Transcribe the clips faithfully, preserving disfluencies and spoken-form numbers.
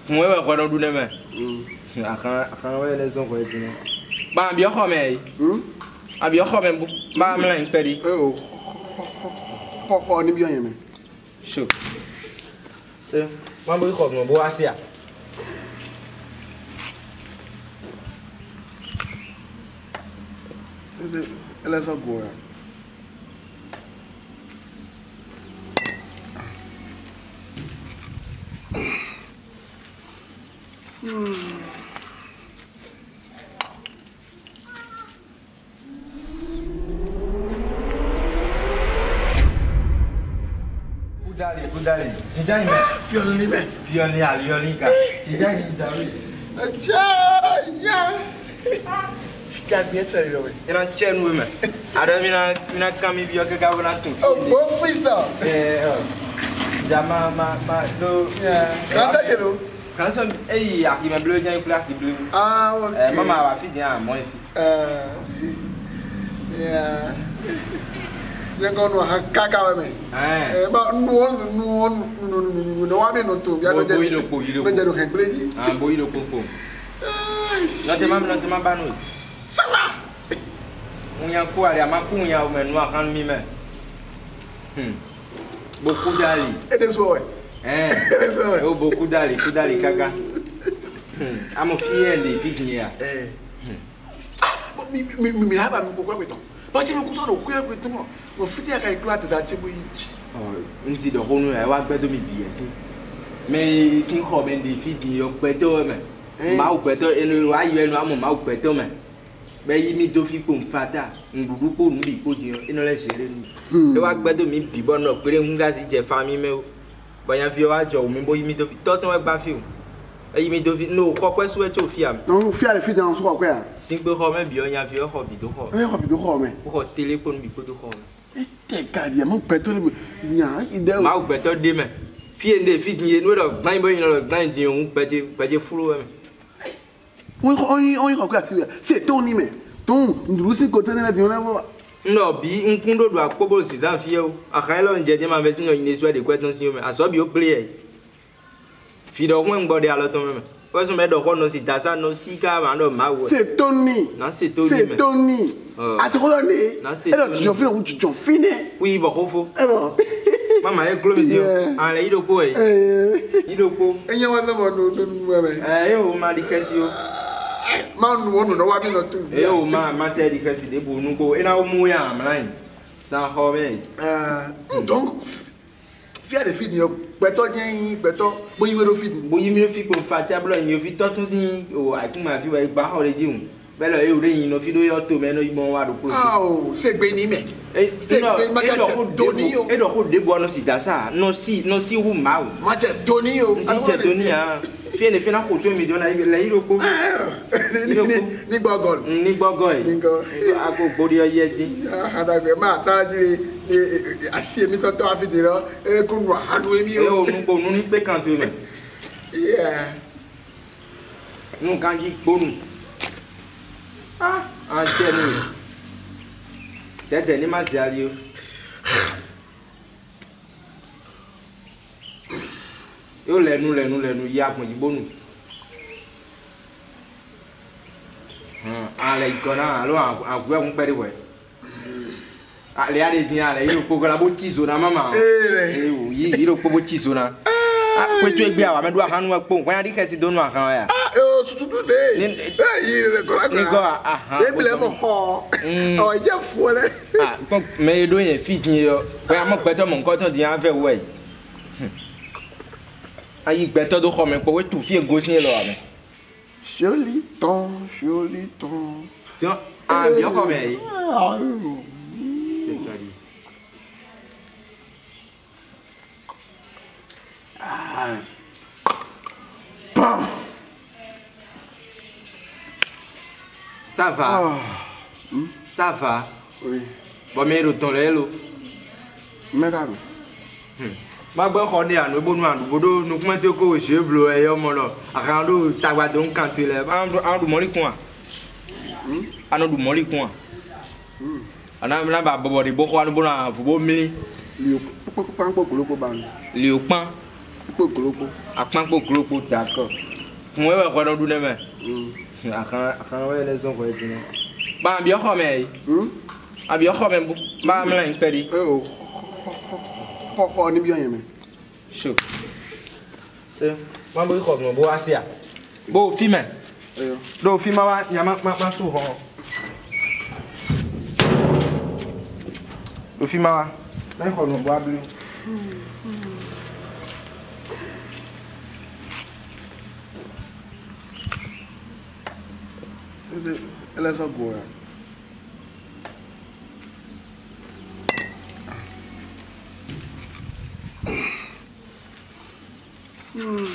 Moi, je vais vous demain. Je vais vous les gens. Bah, bien quand même. Ah, bien quand même. Bah, je vais vous dire. Oh, oh, oh, on est bien, mais. Chou. Eh, moi, je vais vous dire. Je vais Elle est ça quoi? Kudali, kudali. Tijang ni. Viol ni mais. Viol ni, viol ni ka. Tijang ni jari. Aja, ya. Fica bien ça là. Il a tient nous mais. Ada mina mina kami bio ke ka bona tu. Oh, bon fils ça. Eh, jama ma ma do. Ya. Grâce à Dieu. Grâce à eh ya qui me bleu bien couleur qui bleu. Ah, OK. Eh maman va fi bien moi fi. Euh. Ya. Jangan nu kaka me. Eh, ba nu nu nu nu nu nu wa me no to. Bo bo ilo ko ilo ko. Me jero hen pleji. Ah, bo ilo ko ko. Não tem mais, não tem mais banho. Ça va. On y a quoi, il y a ma couille, il y a un noir en mi-main. Beaucoup d'ali. Et des soirs. Hein? Oh, beaucoup d'ali, beaucoup d'ali, caca. Ah, mon fils, les filles, eh. Ah, mais mais mais là, mais pourquoi mais toi? Parce que nous sommes au cœur de tout. Mon fils a éclaté dans le pays. Oh, on dit de ronu, elle va pas de mes billets. Mais si on a des filles, il y a pas de mais. Ma ou pas de, et le roi, il y a un ma ou pas de mais. Mais il m'y doit faire pour me faire ça. On doit pour nous dire pour dire, il ne laisse rien. Le roi pas de mes billets, bon, non, pour les gens qui j'ai famille mais. Bon, il y a vieux à Joe, mais bon, il m'y doit faire. Tout le monde va faire. Il m'y doit faire. Non, quoi quoi souhaite au fiam. Non, fiam les filles dans soi quoi. Si vous avez bien, il y a vieux hobby de hobby. Oui, hobby de hobby. Pour téléphone, il peut de hobby. Et t'es cardiaque, mon père, il y a il est. Ma ou pas de demain. Fille des filles, il y a nous là, dans une dans dans une on peut pas dire flou. On on on y regarde c'est ton numéro. Ton nous aussi côté de la vie on a voir. Non, bi un kundo doit pobo six ans fille. A kailo njeje ma vesi une histoire de quoi ton si mais a so bi o play. Fille do ko ngbo de alo ton même. Parce que me do ko no si tasa no si ka ma no ma wo. C'est Tony. Non, c'est Tony. C'est Tony. A te colonné. Non, c'est. Alors tu fais où tu t'en finis. Oui, bon fofo. Eh bon. Mama e glo mi dio. Ah le ido ko e. Eh. Ido ko. Enye wa no no no me. Eh yo ma di kasi yo. Ma no no no wa bi no tu. Eh yo ma ma te di kasi de bo nu ko. E na o mu ya am line. San ho be. Euh donc fier de fini yo peto jen peto bo yi do fini. Bo yi mi do fi ko fa tablo yin yo fi to tun sin o a tun ma fi wa gba ho re ji un. Belo e o re yin no fi do yo to me no imo wa do ko. Ah o se gbe ni me. Eh se gbe ma ka doni yo. E do ko de bo no si da sa. No si no si wu ma o. Ma je doni yo. Si je doni ah. Fi ne fi na ko to mi do na le yi do ko. Ni ni gbogol. Ni gbogol. Ni go. A ko gbori o ye din. Ah da gbe ma ta ji asi mi to to afi de ro e ku nu anu emi E o. o nu gbo nu ni pe kan to me. Yeah. Nu kan ji gbonu. Ah, ah, tiens, nous. C'est dernier matériau. Yo, les nous, les nous, les nous, y a pour du bon nous. Ah, les connards, alors, en quoi on peut dire, ouais. Ah, les allez dire, allez, il faut que la boutique soit là, maman. Eh, oui, il faut que la boutique soit là. Ah, quoi tu es bien, mais doit rendre un pont. Quand il dit que c'est donné à quand même. Ah, euh, tout tout bé. Eh, il est correct. Il ah ah. Il est mon ho. Oh, il est fou là. Ah, mais il doit y finir. Quand moi peut-être mon coton dit en fait ouais. Ah, il peut-être de comme pour tout faire gauche là. Joli ton, joli ton. Tiens, ah bien comme elle. Ah. Ah. Pam. Ça va. Ah. Hmm? Ça va. Oui. Bon mais le temps là là. Mais là. Hmm. Ma gbe ko ni anu bonu anu bodo nu kuma te ko se blo e yo mo lo akando tagba don kan te le anu anu mori kun a. Hmm. Anu du mori kun a. Hmm. Ana na ba bobo de boko anu bona fubo mi. Li o pan po ko lo ko ba. Li o pan. Pour gros. À point pour gros pour d'accord. Moi, je vais regarder demain. À quand quand ouais les gens quoi dire. Bah bien quand même. Hum. Ah bien quand même. Bah me l'in péri. Oh. Oh oh ni bien yéme. Chaud. Eh, moi je crois que bon assez. Bon film. Eh. Do film wa ya ma ma sou ho. Do film wa. Là ko no bois bleu. Elle est ça quoi. Hmm.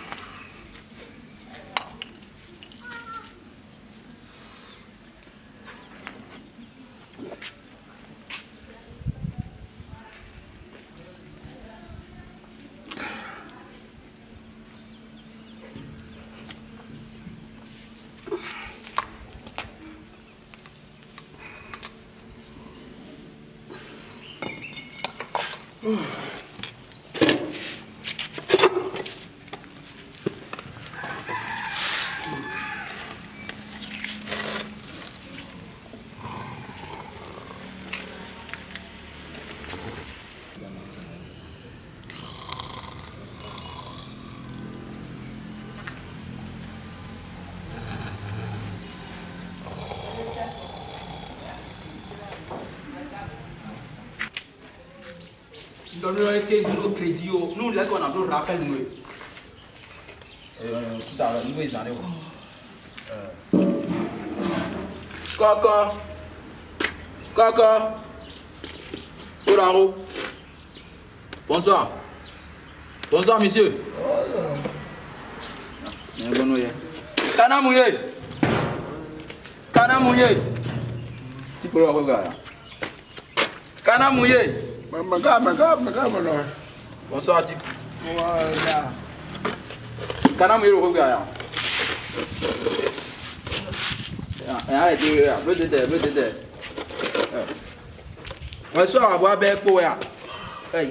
Donne-nous un crédit, nous là qu'on a un rappel nous. Tout à l'heure, nous les allons. Coco, Coco, Soulard. Bonsoir. Bonsoir, monsieur. Cana mouillé. Cana mouillé. Tu peux le regarder. Cana mouillé. Maga, maga, maga, maga. Bonsoir, type. Voilà. Cana mouillé, regarde. Arrêtez, bleu de terre, bleu de terre. Bonsoir, à boire bec pour ya. Hey.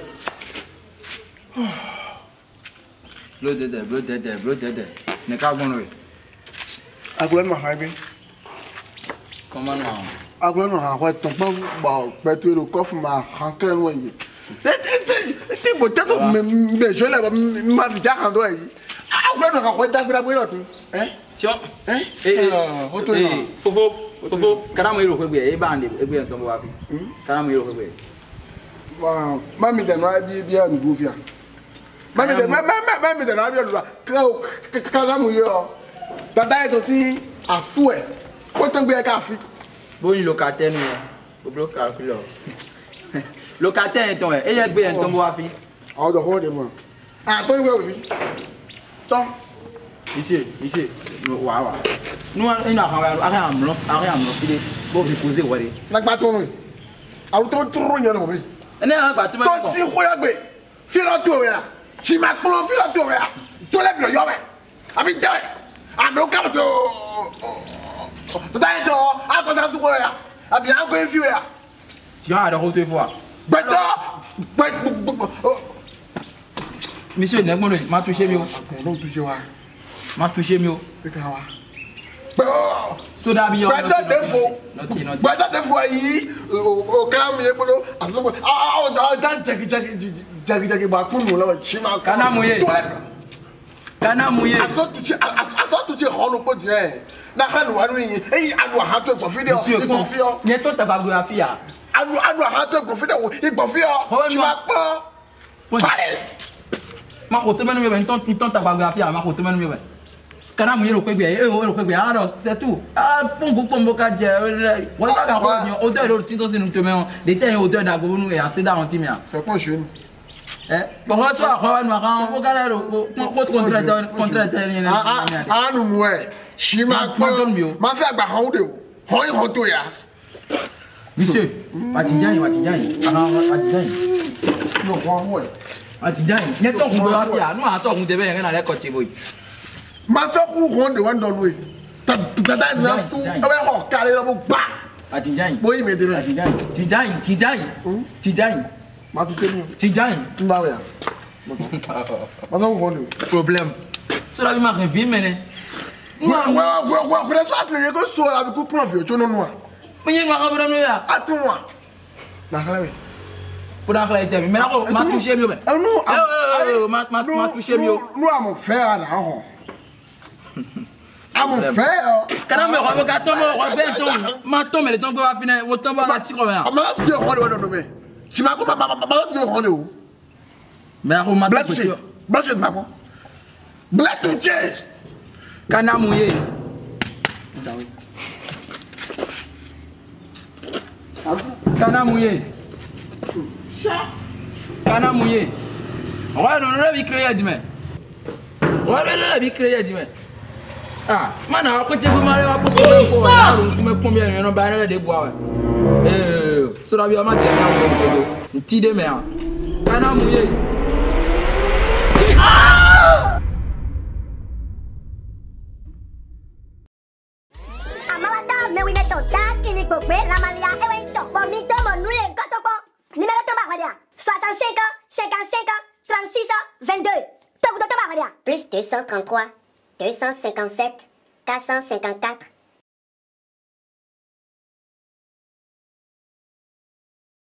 Bleu de terre, bleu de terre, bleu de terre. N'est qu'à bon, oui. À quoi ma femme? Comment non? À quoi non? À quoi ton père va mettre le coffre ma ranquin noyé. Tu peux peut-être me je l'ai ma vie à rendre. À quoi non? À quoi t'as pris l'autre? Hein? Tiens. Hein? Eh, Fofo, Fofo, Cana mouillé, regarde, et bandé, et bien ton bois. Cana mouillé, regarde. Wow, mamie de noix bien bien nous gouverne. Mamie de mamie mamie de noix bien nous. Cana mouillé. Tata est aussi à souhait. Quand on vient à café. Bon locataire nous, au bloc calcul. Locataire est ton, et il y a bien ton bois fi. Ah de rôle de moi. Ah toi oui oui. Ton. Ici, ici, waouh. Nous on a rien à me rien à me filer pour reposer ouais. Na pas ton oui. Ah trop trop rien non oui. On est un bâtiment. Toi si quoi gbe. Fila to ya. Si ma plo fila to ya. To le bien yo ouais. Abi de. Ah no ka to. Tata est à quoi ça se voit là? Ah bien encore une fille là. Tu as de retour voir. Bêta. Monsieur, n'est pas m'a touché mieux. Non touché wa. M'a touché mieux. Que ka wa. Soda bio. Bêta défaut. Bêta défaut yi au calme yé bono. Ah ah ah dans jagi jagi jagi jagi ba kun no la chima. Cana mouillé. Cana mouillé. Ah ça touché ah ça touché rolo po Dieu. Na hanu hanu yi eh anu ha to ko fi de o ko fi o. Ni to tabagraphy a. Anu anu ha to ko fi de o ko fi o. Chima po. Parle. Ma ko teme no me ton ton tabagraphy a ma ko teme no me. Cana mouillé le pegbe e o le pegbe alors c'est tout. Ah fond go pombo ka je. Wọ́n ta ka ko ni odeur lo tin to se nu teme on. De te odeur da go nu e ase da on timia. C'est pas jeune. Eh, bon so akwa nu aka o gala ro ko contracteur contracteur ni. Ah ah anu mu e. Chima po. Ma fi agba han de o. Hon hon to ya. Monsieur, Watidjani, Watidjani, ah Watidjani. No kwa ho e. Watidjani, ne to kun bo afia, no aso kun debe yen na le koche boy. Ma so ku hon de wan don we. Ta ta ta na su, e we ho kale lo gba. Watidjani. Boy me de me. Watidjani, Tidjani, Tidjani. Tidjani. Ma tu te mi. Tidjani. Mba we ya. Problème. Cela lui m'a rêvé, mais. Ouais, ouais, ouais, ouais, ouais, ça te dit que soit avec un plan vieux, tu n'en vois. Mais il y a un problème là. Attends-moi. Nakalawe. Pour la été, mais là, m'a touché mieux. Ah non, m'a m'a touché mieux. Nous, à mon frère, là. À mon frère. Quand on me regarde, on me regarde, ma tombe, les tombes va finir, votre tombe va tirer. Ah, mais là, tu es rendu où, mais si ma commande, tu es rendu où? Mais à Roma, Blanche, blanche, ma commande. Blanche, tu es. Kana mouillé. Kana mouillé. Kana mouillé. Ouais, non, on a vu créer demain. Ouais, on a vu créer demain. Ah, maintenant, quand tu vas aller pour ça, tu me combien de barres de bois. Eh, cela vient maintenant, un petit de mer. Kana mouillé. Mais oui, mais ton tas qui n'est pas la malia et oui, ton bon mito, mon nous les gâteaux pas. Numéro de ton soixante-cinq ans, cinquante-cinq ans, trente-six ans, vingt-deux. Ton de ton Plus deux cent trente-trois, deux cent cinquante-sept, quatre cent cinquante-quatre,